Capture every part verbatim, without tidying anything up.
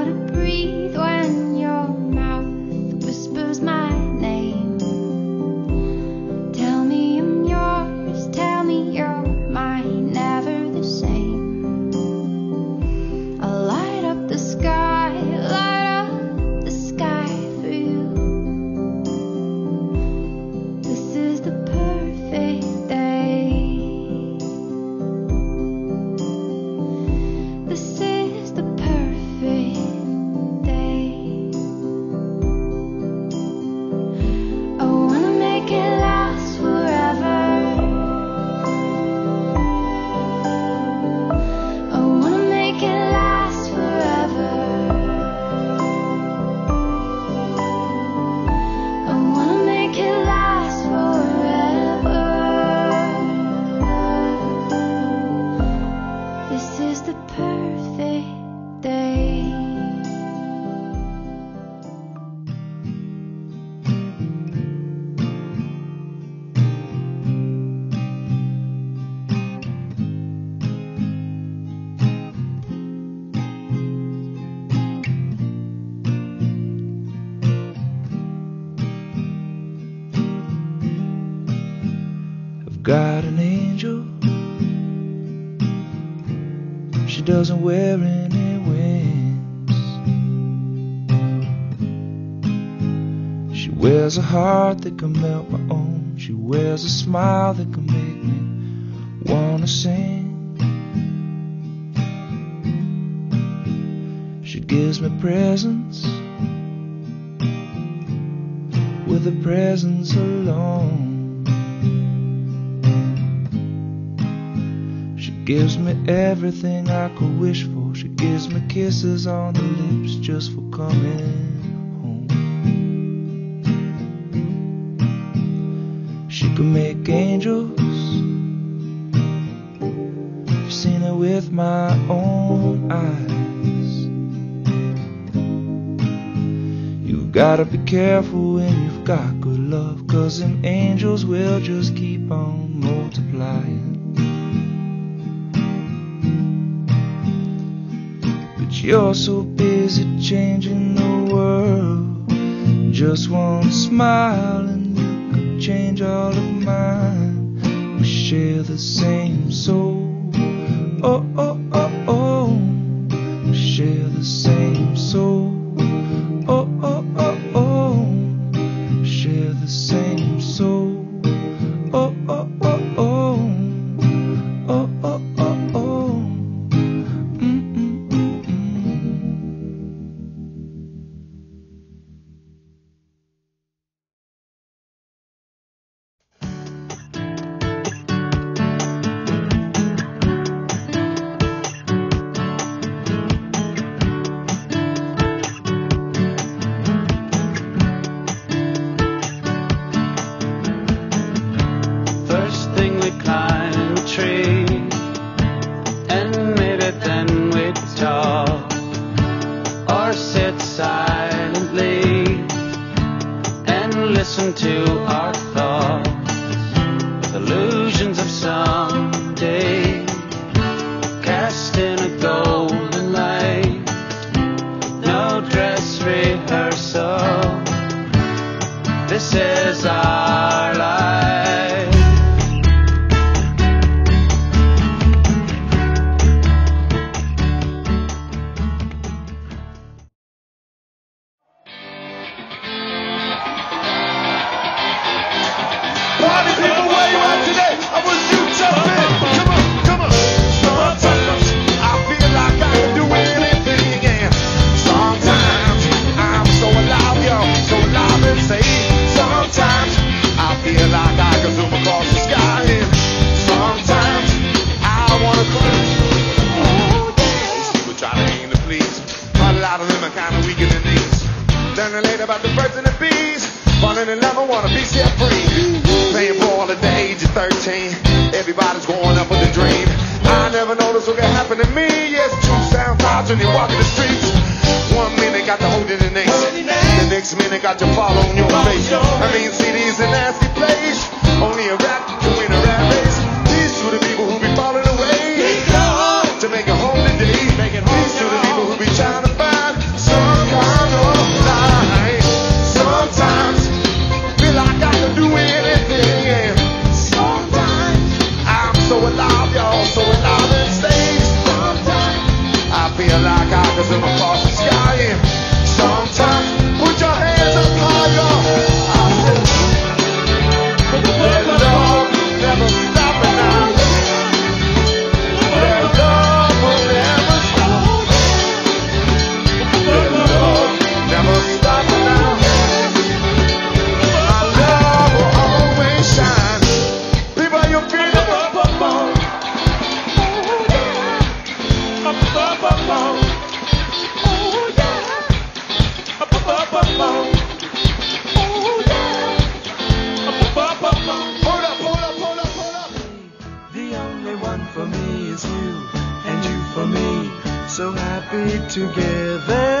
Got an angel, she doesn't wear any wings. She wears a heart that can melt my own. She wears a smile that can make me wanna sing. She gives me presents with a presence alone. Gives me everything I could wish for. She gives me kisses on the lips just for coming home. She can make angels, I've seen it with my own eyes. You've gotta be careful when you've got good love, 'cause them angels will just keep on multiplying. You're so busy changing the world. Just one smile and you could change all of mine. We share the same soul. Oh, oh, oh, oh. We share the same soul. Oh, oh, oh, oh. We share the same soul. Oh, oh, oh, oh. Oh, oh, oh, oh. To our thoughts with illusions of someday, cast in a golden light. No dress rehearsal, this is our life. Party people, where you at today? I want you to jump in. Come on, come on. Sometimes I feel like I can do anything, and sometimes I'm so alive, yo, so alive and safe. Sometimes I feel like I can zoom across the sky, and sometimes I wanna cruise. People try to aim to please, but a lot of them are kind of weak in the knees. Then they later about the birds and the bees. Falling in love, I wanna be set free. Playing ball at the age of thirteen. Everybody's growing up with a dream. I never noticed what could happen to me. Yes, two sound clouds when you walk in the streets. One minute got to hold it in ace. The next minute got to fall on your face. I mean, C D's a nasty place. Only a rap to win a rap race. These to the people who be falling away to make it home today. These to the people who be trying to find so happy together.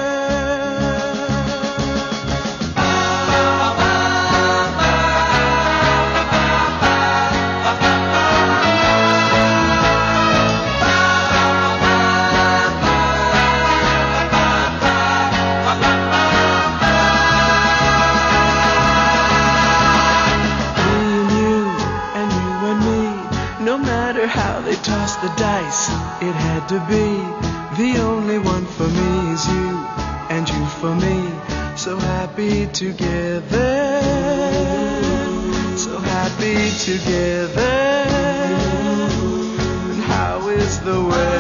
How they tossed the dice, it had to be. The only one for me is you, and you for me. So happy together, so happy together. And how is the weather?